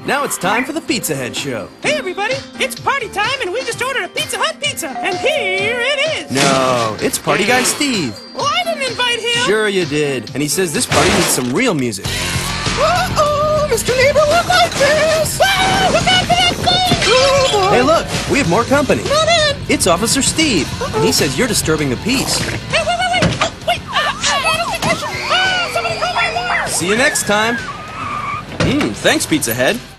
Now it's time for the Pizza Head Show. Hey everybody, it's party time and we just ordered a Pizza Hut pizza, and here it is! No, it's Party Guy Steve. Well, I didn't invite him! Sure you did. And he says this party needs some real music. Uh-oh, Mr. Neighbor, look like this! Ah, look out for that thing! Oh, boy. Hey look, we have more company. Not in! It's Officer Steve, and he says you're disturbing the peace. Hey, wait! Oh, wait! I don't think I should... Ah, somebody call my alarm! See you next time. Thanks, Pizza Head.